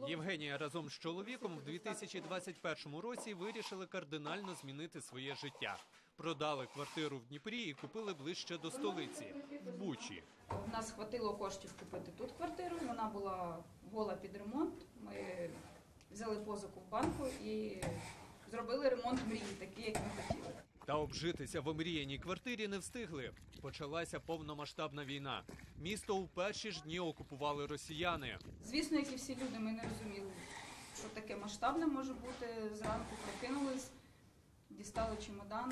Євгенія разом з чоловіком в 2021 році вирішили кардинально змінити своє життя. Продали квартиру в Дніпрі і купили ближче до столиці – в Бучі. У нас хватило коштів купити тут квартиру, вона була гола під ремонт. Ми взяли позику в банку і зробили ремонт мрії, такий, як ми хотіли. Та обжитися в омріяній квартирі не встигли. Почалася повномасштабна війна. Місто у перші ж дні окупували росіяни. Звісно, як і всі люди, ми не розуміли, що таке масштабне може бути. Зранку прокинулись, дістали чемодан,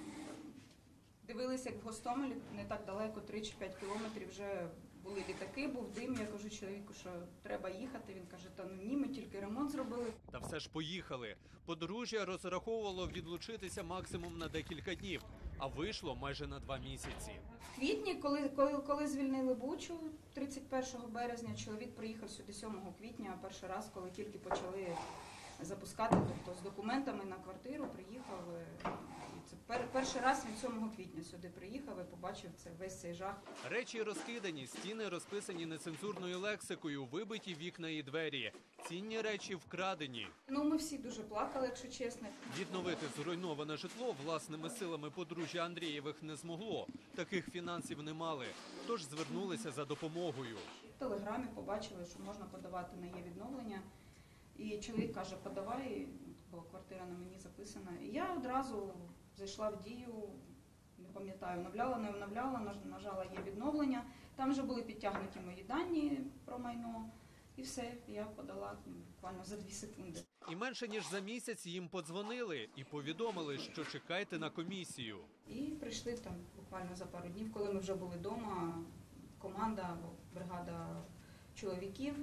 дивилися, як в Гостомелі, не так далеко, 3 чи 5 кілометрів вже були літаки, був дим. Я кажу чоловіку, що треба їхати. Він каже, та ну ні, ми тільки ремонт зробили. Та все ж поїхали. Подружжя розраховувало відлучитися максимум на декілька днів, а вийшло майже на 2 місяці. В квітні, коли звільнили Бучу, 31 березня, чоловік приїхав сюди 7 квітня, перший раз, коли тільки почали запускати, тобто з документами на квартиру приїхав. І це перший раз він 7 квітня сюди приїхав і побачив весь цей жах. Речі розкидані, стіни розписані нецензурною лексикою, вибиті вікна і двері. Цінні речі вкрадені. Ми всі дуже плакали, якщо чесно. Відновити зруйноване житло власними силами подружжя Андрієвих не змогло. Таких фінансів не мали, тож звернулися за допомогою. В телеграмі побачили, що можна подавати на є-відновлення. І чоловік каже, подавай, бо квартира на мені записана. І я одразу зайшла в дію, не пам'ятаю, обновляла, не обновляла, нажала є-відновлення. Там вже були підтягнуті мої дані про майно. І все, я подала буквально за 2 секунди. І менше ніж за місяць їм подзвонили і повідомили, що чекайте на комісію. І прийшли там буквально за пару днів, коли ми вже були вдома, команда або бригада чоловіків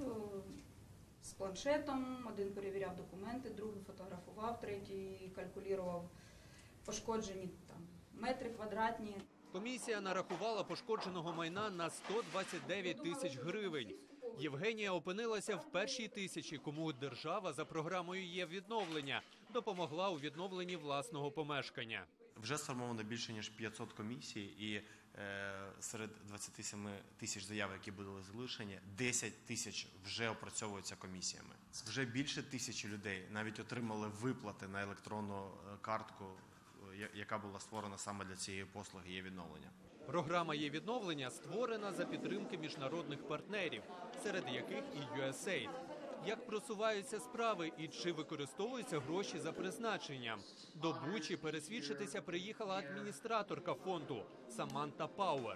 з планшетом. Один перевіряв документи, другий фотографував, третій калькулював пошкоджені метри квадратні. Комісія нарахувала пошкодженого майна на 129 тисяч гривень. Євгенія опинилася в першій тисячі, кому держава за програмою «Є-відновлення» допомогла у відновленні власного помешкання. Вже сформовано більше, ніж 500 комісій, і серед 27 тисяч заяв, які були залишені, 10 тисяч вже опрацьовуються комісіями. Вже більше 1000 людей навіть отримали виплати на електронну картку, яка була створена саме для цієї послуги «Є-відновлення». Програма «Є-відновлення» створена за підтримки міжнародних партнерів, серед яких і USAID. Як просуваються справи і чи використовуються гроші за призначенням? До Бучі пересвідчитися приїхала адміністраторка фонду Саманта Пауер.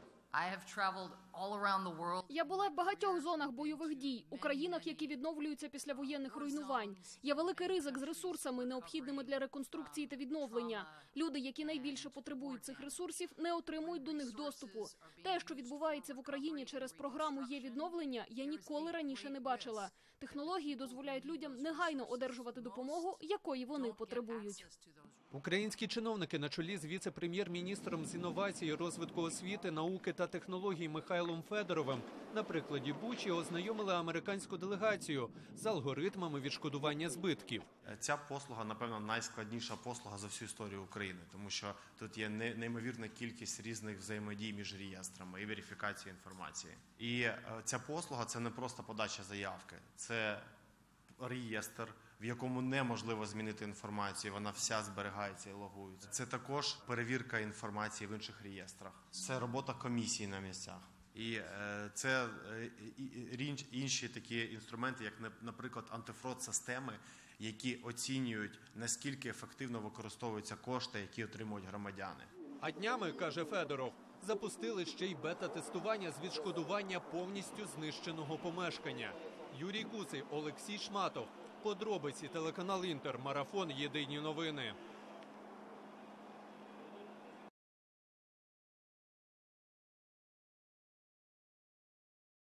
Я була в багатьох зонах бойових дій, у країнах, які відновлюються після воєнних руйнувань. Є великий ризик з ресурсами, необхідними для реконструкції та відновлення. Люди, які найбільше потребують цих ресурсів, не отримують до них доступу. Те, що відбувається в Україні через програму «Є-відновлення», я ніколи раніше не бачила. Технології дозволяють людям негайно одержувати допомогу, якої вони потребують. Українські чиновники на чолі з віце-прем'єр-міністром з інновацій, розвитку освіти, науки та технологій Михайлом Федоровим на прикладі Бучі ознайомили американську делегацію з алгоритмами відшкодування збитків. Ця послуга, напевно, найскладніша послуга за всю історію України, тому що тут є неймовірна кількість різних взаємодій між реєстрами і верифікації інформації. І ця послуга – це не просто подача заявки, це реєстр, в якому неможливо змінити інформацію, вона вся зберігається і логується. Це також перевірка інформації в інших реєстрах. Це робота комісії на місцях. І це інші такі інструменти, як, наприклад, антифрод-системи, які оцінюють, наскільки ефективно використовуються кошти, які отримують громадяни. А днями, каже Федоров, запустили ще й бета-тестування з відшкодування повністю знищеного помешкання. Юрій Куций, Олексій Шматов. Подробиці, телеканал «Інтер», марафон «Єдині новини».